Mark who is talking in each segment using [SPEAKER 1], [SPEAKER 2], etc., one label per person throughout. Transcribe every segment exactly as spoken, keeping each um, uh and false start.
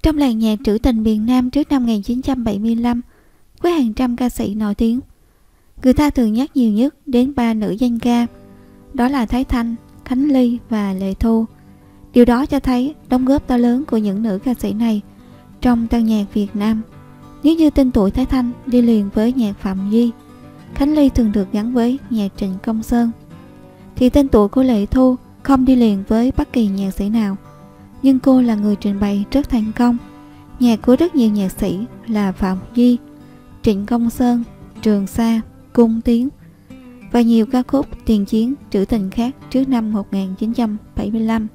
[SPEAKER 1] Trong làng nhạc trữ tình miền Nam trước năm một nghìn chín trăm bảy mươi lăm, với hàng trăm ca sĩ nổi tiếng, người ta thường nhắc nhiều nhất đến ba nữ danh ca, đó là Thái Thanh, Khánh Ly và Lệ Thu. Điều đó cho thấy đóng góp to lớn của những nữ ca sĩ này trong tân nhạc Việt Nam. Nếu như tên tuổi Thái Thanh đi liền với nhạc Phạm Duy, Khánh Ly thường được gắn với nhạc Trịnh Công Sơn, thì tên tuổi của Lệ Thu không đi liền với bất kỳ nhạc sĩ nào. Nhưng cô là người trình bày rất thành công nhạc của rất nhiều nhạc sĩ là Phạm Duy, Trịnh Công Sơn, Trường Sa, Cung Tiến và nhiều ca khúc tiền chiến trữ tình khác trước năm một nghìn chín trăm bảy mươi lăm.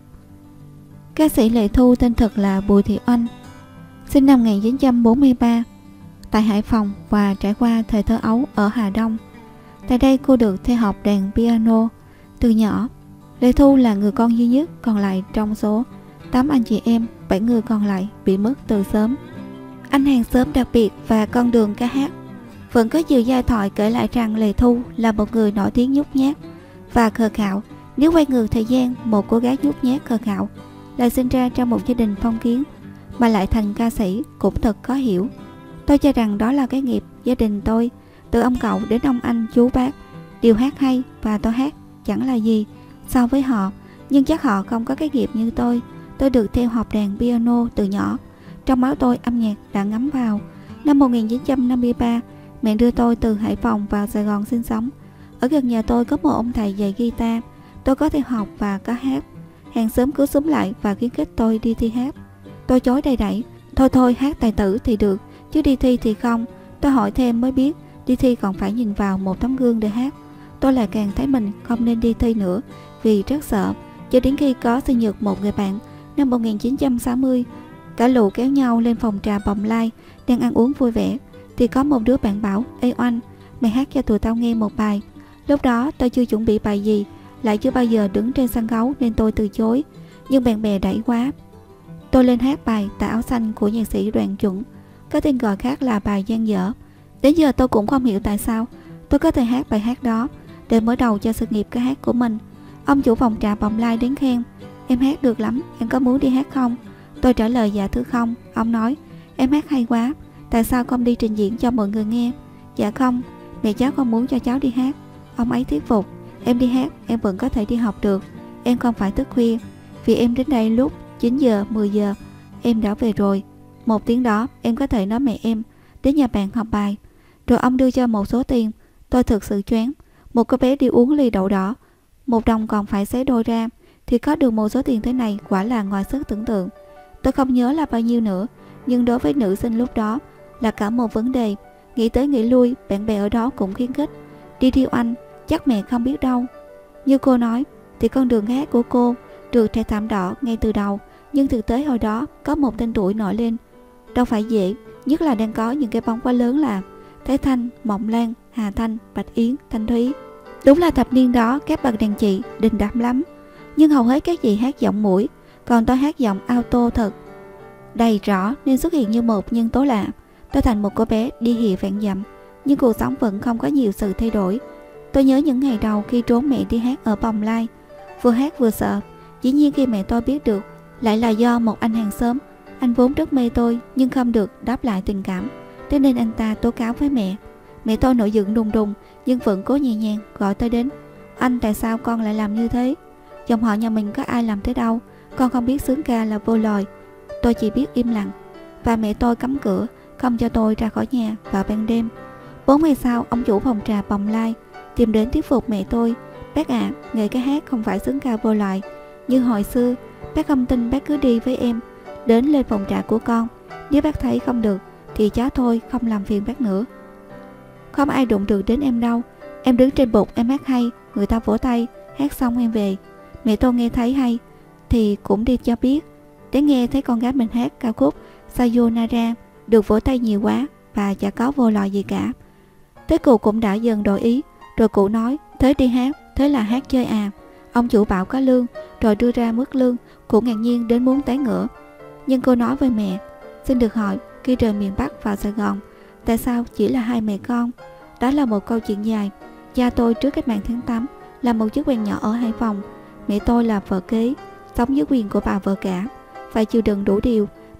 [SPEAKER 1] Ca sĩ Lệ Thu tên thật là Bùi Thị Oanh, sinh năm một nghìn chín trăm bốn mươi ba tại Hải Phòng và trải qua thời thơ ấu ở Hà Đông. Tại đây cô được theo học đàn piano từ nhỏ. Lệ Thu là người con duy nhất còn lại trong số tám anh chị em, bảy người còn lại bị mất từ sớm. Anh hàng xóm đặc biệt và con đường ca hát vẫn có nhiều giai thoại kể lại rằng Lệ Thu là một người nổi tiếng nhút nhát và khờ khạo. Nếu quay ngược thời gian, một cô gái nhút nhát khờ khạo lại sinh ra trong một gia đình phong kiến mà lại thành ca sĩ cũng thật khó hiểu. Tôi cho rằng đó là cái nghiệp gia đình tôi, từ ông cậu đến ông anh chú bác đều hát hay và tôi hát chẳng là gì so với họ, nhưng chắc họ không có cái nghiệp như tôi. Tôi được theo học đàn piano từ nhỏ, trong máu tôi âm nhạc đã ngấm vào. Năm một nghìn chín trăm năm mươi ba, mẹ đưa tôi từ Hải Phòng vào Sài Gòn sinh sống. Ở gần nhà tôi có một ông thầy dạy guitar, tôi có theo học và có hát. Hàng xóm cứ xúm lại và khuyến khích tôi đi thi hát. Tôi chối đầy đẩy, thôi thôi hát tài tử thì được, chứ đi thi thì không. Tôi hỏi thêm mới biết đi thi còn phải nhìn vào một tấm gương để hát. Tôi lại càng thấy mình không nên đi thi nữa vì rất sợ. Cho đến khi có sinh nhật một người bạn năm một nghìn chín trăm sáu mươi, cả lũ kéo nhau lên phòng trà Bồng Lai đang ăn uống vui vẻ, thì có một đứa bạn bảo: "Ê Oanh, mày hát cho tụi tao nghe một bài." Lúc đó tôi chưa chuẩn bị bài gì, lại chưa bao giờ đứng trên sân khấu nên tôi từ chối, nhưng bạn bè đẩy quá. Tôi lên hát bài Tà Áo Xanh của nhạc sĩ Đoàn Chuẩn, có tên gọi khác là bài Dang Dở. Đến giờ tôi cũng không hiểu tại sao tôi có thể hát bài hát đó để mở đầu cho sự nghiệp ca hát của mình. Ông chủ phòng trà Bồng Lai đến khen: "Em hát được lắm, em có muốn đi hát không?" Tôi trả lời dạ thưa không. Ông nói: "Em hát hay quá, tại sao không đi trình diễn cho mọi người nghe?" "Dạ không, mẹ cháu không muốn cho cháu đi hát." Ông ấy thuyết phục: "Em đi hát, em vẫn có thể đi học được, em không phải thức khuya, vì em đến đây lúc chín giờ, mười giờ, em đã về rồi. Một tiếng đó em có thể nói mẹ em đến nhà bạn học bài." Rồi ông đưa cho một số tiền. Tôi thực sự choáng. Một cô bé đi uống ly đậu đỏ, một đồng còn phải xé đôi ra, thì có được một số tiền thế này quả là ngoài sức tưởng tượng. Tôi không nhớ là bao nhiêu nữa, nhưng đối với nữ sinh lúc đó là cả một vấn đề. Nghĩ tới nghĩ lui, bạn bè ở đó cũng khuyến khích: "Đi đi Oanh, chắc mẹ không biết đâu." Như cô nói thì con đường hát của cô được trải thảm đỏ ngay từ đầu, nhưng thực tế hồi đó có một tên tuổi nổi lên đâu phải dễ, nhất là đang có những cái bóng quá lớn là Thái Thanh, Mộng Lan, Hà Thanh, Bạch Yến, Thanh Thúy. Đúng là thập niên đó các bậc đàn chị đình đám lắm, nhưng hầu hết các chị hát giọng mũi, còn tôi hát giọng auto thật đầy rõ nên xuất hiện như một nhân tố lạ. Tôi thành một cô bé đi hìa vạn dặm, nhưng cuộc sống vẫn không có nhiều sự thay đổi. Tôi nhớ những ngày đầu khi trốn mẹ đi hát ở Bồng Lai, vừa hát vừa sợ. Dĩ nhiên khi mẹ tôi biết được lại là do một anh hàng xóm. Anh vốn rất mê tôi nhưng không được đáp lại tình cảm, thế nên anh ta tố cáo với mẹ. Mẹ tôi nổi giận đùng đùng nhưng vẫn cố nhẹ nhàng gọi tôi đến: "Anh, tại sao con lại làm như thế? Dòng họ nhà mình có ai làm thế đâu, con không biết sướng ca là vô lời." Tôi chỉ biết im lặng, và mẹ tôi cấm cửa không cho tôi ra khỏi nhà vào ban đêm. Bốn ngày sau, ông chủ phòng trà Bồng Lai tìm đến thuyết phục mẹ tôi: "Bác ạ, à, nghề ca hát không phải sướng ca vô loại như hồi xưa. Bác không tin bác cứ đi với em đến lên phòng trà của con. Nếu bác thấy không được thì cháu thôi không làm phiền bác nữa. Không ai đụng được đến em đâu. Em đứng trên bục em hát hay, người ta vỗ tay, hát xong em về." Mẹ tôi nghe thấy hay thì cũng đi cho biết. Để nghe thấy con gái mình hát ca khúc Sayonara được vỗ tay nhiều quá và chả có vô loại gì cả. Thế cụ cũng đã dần đổi ý. Rồi cụ nói: "Thế đi hát, thế là hát chơi à?" Ông chủ bảo có lương, rồi đưa ra mức lương. Cụ ngạc nhiên đến muốn té ngửa. Nhưng cô nói với mẹ: "Xin được hỏi, khi rời miền Bắc vào Sài Gòn, tại sao chỉ là hai mẹ con?" Đó là một câu chuyện dài. Cha tôi trước cách mạng tháng tám là một chức quan nhỏ ở Hải Phòng. Mẹ tôi là vợ kế, sống dưới quyền của bà vợ cả, phải chịu đựng đủ điều.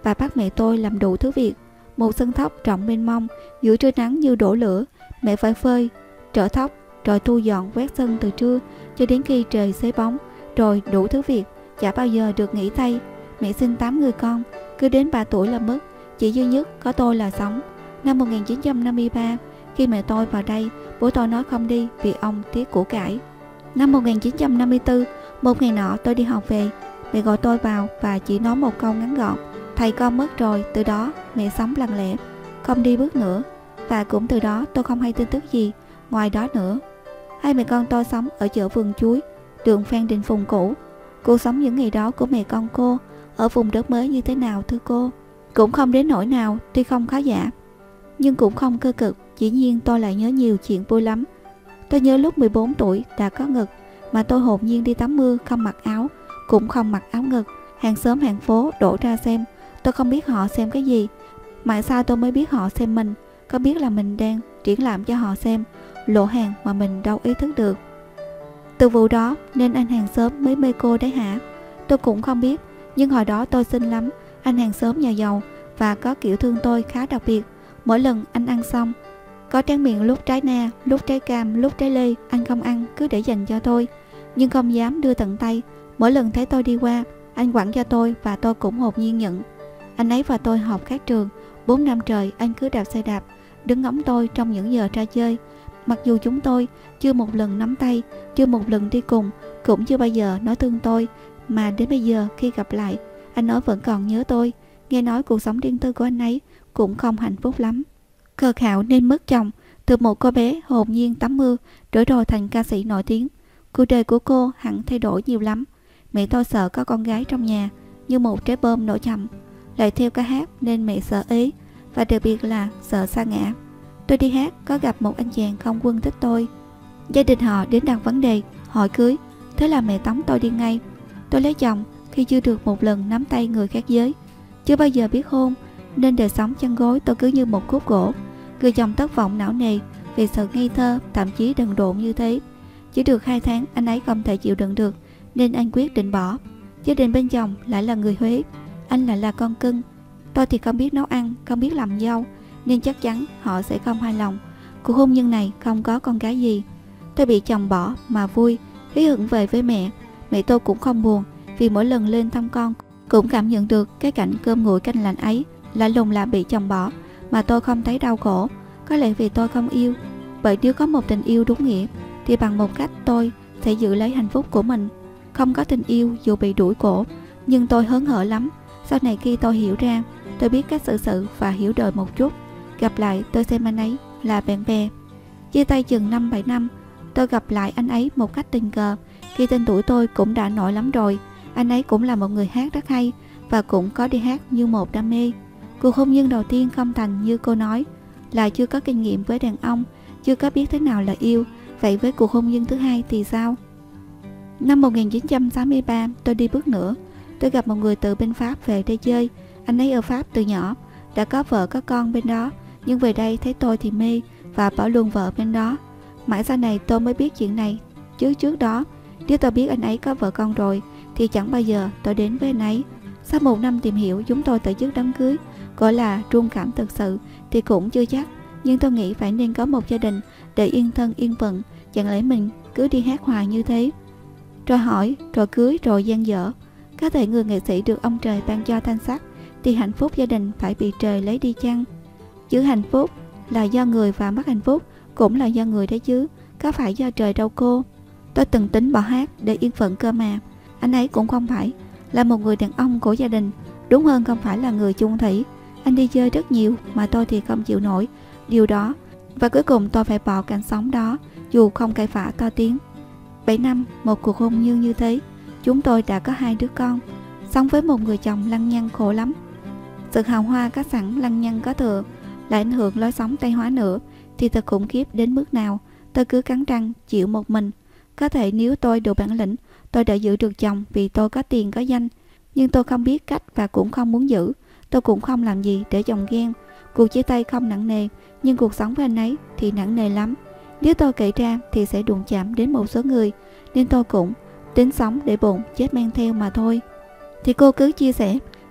[SPEAKER 1] và bắt mẹ tôi làm đủ thứ việc. Một sân thóc rộng mênh mông, giữa trưa nắng như đổ lửa, mẹ phải phơi, trở thóc, rồi thu dọn quét sân từ trưa cho đến khi trời xế bóng, rồi đủ thứ việc, chả bao giờ được nghỉ tay. Mẹ sinh tám người con, cứ đến ba tuổi là mất, chỉ duy nhất có tôi là sống. Năm một nghìn chín trăm năm mươi ba, khi mẹ tôi vào đây, bố tôi nói không đi vì ông tiếc của cải. Năm một nghìn chín trăm năm mươi tư, một ngày nọ tôi đi học về, mẹ gọi tôi vào và chỉ nói một câu ngắn gọn: thầy con mất rồi. Từ đó mẹ sống lặng lẽ, không đi bước nữa, và cũng từ đó tôi không hay tin tức gì ngoài đó nữa. Hai mẹ con tôi sống ở chợ Vườn Chuối, đường Phan Đình Phùng cũ. Cuộc sống những ngày đó của mẹ con cô ở vùng đất mới như thế nào thưa cô? Cũng không đến nỗi nào, tuy không khá giả, nhưng cũng không cơ cực. Dĩ nhiên tôi lại nhớ nhiều chuyện vui lắm. Tôi nhớ lúc mười bốn tuổi đã có ngực, mà tôi hồn nhiên đi tắm mưa, không mặc áo, cũng không mặc áo ngực. Hàng xóm hàng phố đổ ra xem, tôi không biết họ xem cái gì. Mãi sau tôi mới biết họ xem mình, có biết là mình đang triển lãm cho họ xem lộ hàng mà mình đâu ý thức được. Từ vụ đó nên anh hàng xóm mới mê cô đấy hả? Tôi cũng không biết, nhưng hồi đó tôi xinh lắm. Anh hàng xóm nhà giàu và có kiểu thương tôi khá đặc biệt. Mỗi lần anh ăn xong, có tráng miệng lúc trái na, lúc trái cam, lúc trái lê, anh không ăn, cứ để dành cho tôi, nhưng không dám đưa tận tay. Mỗi lần thấy tôi đi qua, anh quẳng cho tôi và tôi cũng hồn nhiên nhận. Anh ấy và tôi học khác trường, bốn năm trời anh cứ đạp xe đạp, đứng ngắm tôi trong những giờ ra chơi. Mặc dù chúng tôi chưa một lần nắm tay, chưa một lần đi cùng, cũng chưa bao giờ nói thương tôi, mà đến bây giờ khi gặp lại, anh ấy vẫn còn nhớ tôi. Nghe nói cuộc sống riêng tư của anh ấy cũng không hạnh phúc lắm. Khờ khạo nên mất chồng, từ một cô bé hồn nhiên tắm mưa trở rồi thành ca sĩ nổi tiếng. Cuộc đời của cô hẳn thay đổi nhiều lắm. Mẹ tôi sợ có con gái trong nhà như một trái bom nổ chậm, lại theo ca hát nên mẹ sợ ế, và đặc biệt là sợ sa ngã. Tôi đi hát có gặp một anh chàng không quân thích tôi. Gia đình họ đến đặt vấn đề hỏi cưới, thế là mẹ tống tôi đi ngay. Tôi lấy chồng khi chưa được một lần nắm tay người khác giới, chưa bao giờ biết hôn, nên đời sống chăn gối tôi cứ như một khúc gỗ. Người chồng thất vọng não nề vì sự ngây thơ, thậm chí đần độn như thế. Chỉ được hai tháng anh ấy không thể chịu đựng được nên anh quyết định bỏ. Gia đình bên chồng lại là người Huế, anh lại là con cưng. Tôi thì không biết nấu ăn, không biết làm dâu, nên chắc chắn họ sẽ không hài lòng. Cuộc hôn nhân này không có con gái gì. Tôi bị chồng bỏ mà vui, hí hửng về với mẹ. Mẹ tôi cũng không buồn, vì mỗi lần lên thăm con cũng cảm nhận được cái cảnh cơm nguội canh lạnh ấy. Lạ lùng là bị chồng bỏ mà tôi không thấy đau khổ. Có lẽ vì tôi không yêu. Bởi nếu có một tình yêu đúng nghĩa thì bằng một cách tôi sẽ giữ lấy hạnh phúc của mình. Không có tình yêu dù bị đuổi cổ, nhưng tôi hớn hở lắm. Sau này khi tôi hiểu ra, tôi biết cách xử sự và hiểu đời một chút. Gặp lại tôi xem anh ấy là bạn bè. Chia tay chừng năm bảy năm, tôi gặp lại anh ấy một cách tình cờ, khi tên tuổi tôi cũng đã nổi lắm rồi. Anh ấy cũng là một người hát rất hay và cũng có đi hát như một đam mê. Cuộc hôn nhân đầu tiên không thành như cô nói, là chưa có kinh nghiệm với đàn ông, chưa có biết thế nào là yêu. Vậy với cuộc hôn nhân thứ hai thì sao? Năm một nghìn chín trăm sáu mươi ba, tôi đi bước nữa. Tôi gặp một người từ bên Pháp về đây chơi. Anh ấy ở Pháp từ nhỏ, đã có vợ có con bên đó, nhưng về đây thấy tôi thì mê và bỏ luôn vợ bên đó. Mãi sau này tôi mới biết chuyện này, chứ trước đó nếu tôi biết anh ấy có vợ con rồi thì chẳng bao giờ tôi đến với anh ấy. Sau một năm tìm hiểu, chúng tôi tổ chức đám cưới. Gọi là trung cảm thực sự thì cũng chưa chắc, nhưng tôi nghĩ phải nên có một gia đình để yên thân yên phận. Chẳng lẽ mình cứ đi hát hoài như thế, rồi hỏi, rồi cưới, rồi dang dở. Có thể người nghệ sĩ được ông trời ban cho thanh sắc thì hạnh phúc gia đình phải bị trời lấy đi chăng? Chứ hạnh phúc là do người và mất hạnh phúc cũng là do người đấy chứ, có phải do trời đâu cô. Tôi từng tính bỏ hát để yên phận cơ mà. Anh ấy cũng không phải là một người đàn ông của gia đình, đúng hơn không phải là người chung thủy. Anh đi chơi rất nhiều mà tôi thì không chịu nổi điều đó, và cuối cùng tôi phải bỏ cảnh sống đó dù không cãi vã to tiếng. Bảy năm một cuộc hôn nhân như thế, chúng tôi đã có hai đứa con, sống với một người chồng lăng nhăng khổ lắm. Sự hào hoa có sẵn, lăng nhăng có thừa, lại ảnh hưởng lối sống Tây hóa nữa thì thật khủng khiếp đến mức nào. Tôi cứ cắn răng chịu một mình. Có thể nếu tôi đủ bản lĩnh, tôi đã giữ được chồng vì tôi có tiền có danh, nhưng tôi không biết cách và cũng không muốn giữ. Tôi cũng không làm gì để chồng ghen. Cuộc chia tay không nặng nề, nhưng cuộc sống với anh ấy thì nặng nề lắm. Nếu tôi kể ra thì sẽ đụng chạm đến một số người, nên tôi cũng tính sống để bụng chết mang theo mà thôi. Thì cô cứ chia sẻ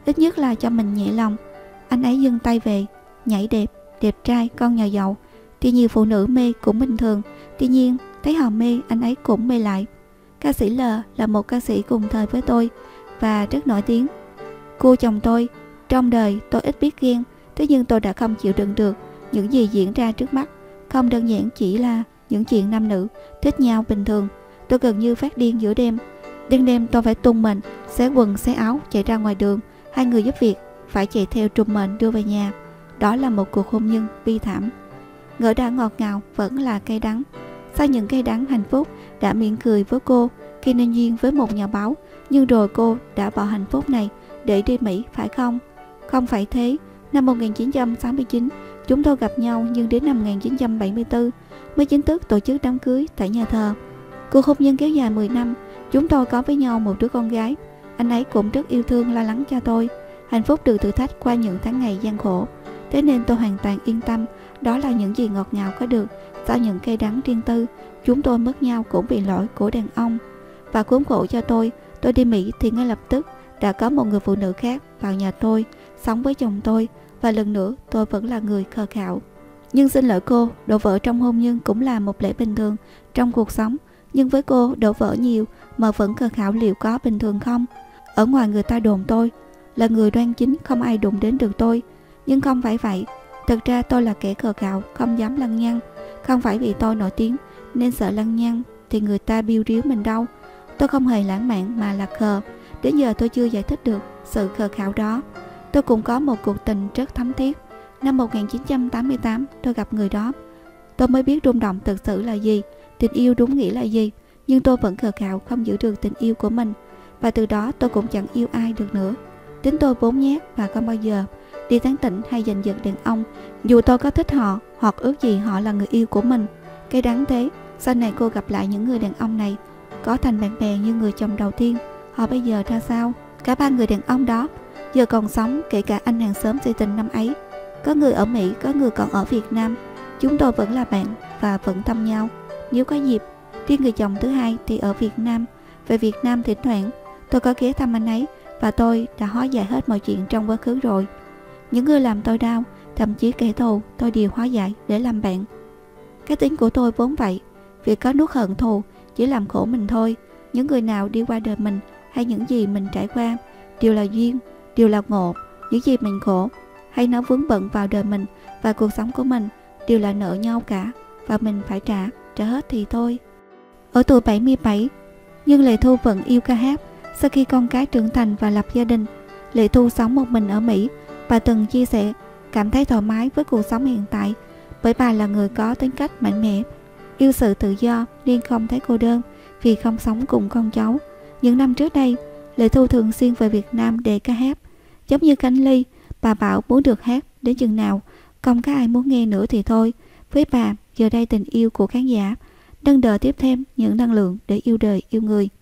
[SPEAKER 1] ít nhất là cho mình nhẹ lòng. Anh ấy dâng tay về, nhảy đẹp, đẹp trai, con nhà giàu. Tuy nhiều phụ nữ mê cũng bình thường, tuy nhiên thấy họ mê, anh ấy cũng mê lại. Ca sĩ L là một ca sĩ cùng thời với tôi và rất nổi tiếng. Cô chồng tôi, trong đời tôi ít biết ghen, thế nhưng tôi đã không chịu đựng được những gì diễn ra trước mắt. Không đơn giản chỉ là những chuyện nam nữ thích nhau bình thường. Tôi gần như phát điên giữa đêm. Đêm đêm tôi phải tung mình, xé quần xé áo chạy ra ngoài đường. Hai người giúp việc phải chạy theo trùm mệnh đưa về nhà. Đó là một cuộc hôn nhân bi thảm. Ngỡ đã ngọt ngào vẫn là cay đắng. Sau những cay đắng, hạnh phúc đã mỉm cười với cô khi nên duyên với một nhà báo, nhưng rồi cô đã bỏ hạnh phúc này để đi Mỹ, phải không? Không phải thế. Năm một nghìn chín trăm sáu mươi chín chúng tôi gặp nhau, nhưng đến năm một nghìn chín trăm bảy mươi tư mới chính thức tổ chức đám cưới tại nhà thờ. Cuộc hôn nhân kéo dài mười năm. Chúng tôi có với nhau một đứa con gái. Anh ấy cũng rất yêu thương lo lắng cho tôi. Hạnh phúc được thử thách qua những tháng ngày gian khổ. Thế nên tôi hoàn toàn yên tâm. Đó là những gì ngọt ngào có được sau những cay đắng riêng tư. Chúng tôi mất nhau cũng vì lỗi của đàn ông. Và khốn khổ cho tôi, tôi đi Mỹ thì ngay lập tức đã có một người phụ nữ khác vào nhà tôi, sống với chồng tôi. Và lần nữa tôi vẫn là người khờ khạo. Nhưng xin lỗi cô, đổ vỡ trong hôn nhân cũng là một lẽ bình thường trong cuộc sống. Nhưng với cô, đổ vỡ nhiều mà vẫn khờ khạo liệu có bình thường không? Ở ngoài người ta đồn tôi là người đoan chính, không ai đụng đến được tôi. Nhưng không phải vậy. Thật ra tôi là kẻ khờ khạo, không dám lăng nhăng. Không phải vì tôi nổi tiếng nên sợ lăng nhăng thì người ta biêu riếu mình đâu. Tôi không hề lãng mạn mà là khờ. Đến giờ tôi chưa giải thích được sự khờ khạo đó. Tôi cũng có một cuộc tình rất thấm thiết. Năm một nghìn chín trăm tám mươi tám tôi gặp người đó. Tôi mới biết rung động thực sự là gì, tình yêu đúng nghĩa là gì. Nhưng tôi vẫn khờ khạo không giữ được tình yêu của mình. Và từ đó tôi cũng chẳng yêu ai được nữa. Tính tôi vốn nhát và không bao giờ đi tán tỉnh hay giành giật đàn ông, dù tôi có thích họ hoặc ước gì họ là người yêu của mình. Cái đáng thế, sau này cô gặp lại những người đàn ông này, có thành bạn bè như người chồng đầu tiên. Họ bây giờ ra sao? Cả ba người đàn ông đó giờ còn sống, kể cả anh hàng xóm si tình năm ấy. Có người ở Mỹ, có người còn ở Việt Nam. Chúng tôi vẫn là bạn và vẫn thăm nhau nếu có dịp. Riêng người chồng thứ hai thì ở Việt Nam. Về Việt Nam thỉnh thoảng tôi có ghé thăm anh ấy, và tôi đã hóa giải hết mọi chuyện trong quá khứ rồi. Những người làm tôi đau, thậm chí kẻ thù, tôi đều hóa giải để làm bạn. Cái tính của tôi vốn vậy. Việc có nuốt hận thù chỉ làm khổ mình thôi. Những người nào đi qua đời mình hay những gì mình trải qua đều là duyên, đều là ngộ. Những gì mình khổ hay nó vướng bận vào đời mình và cuộc sống của mình đều là nợ nhau cả, và mình phải trả, trả hết thì thôi. Ở tuổi bảy mươi bảy, nhưng Lệ Thu vẫn yêu ca hát. Sau khi con cái trưởng thành và lập gia đình, Lệ Thu sống một mình ở Mỹ. Bà từng chia sẻ cảm thấy thoải mái với cuộc sống hiện tại, bởi bà là người có tính cách mạnh mẽ, yêu sự tự do nên không thấy cô đơn vì không sống cùng con cháu. Những năm trước đây, Lệ Thu thường xuyên về Việt Nam để ca hát. Giống như Khánh Ly, bà bảo muốn được hát đến chừng nào, không có ai muốn nghe nữa thì thôi. Với bà, giờ đây tình yêu của khán giả nâng đỡ tiếp thêm những năng lượng để yêu đời yêu người.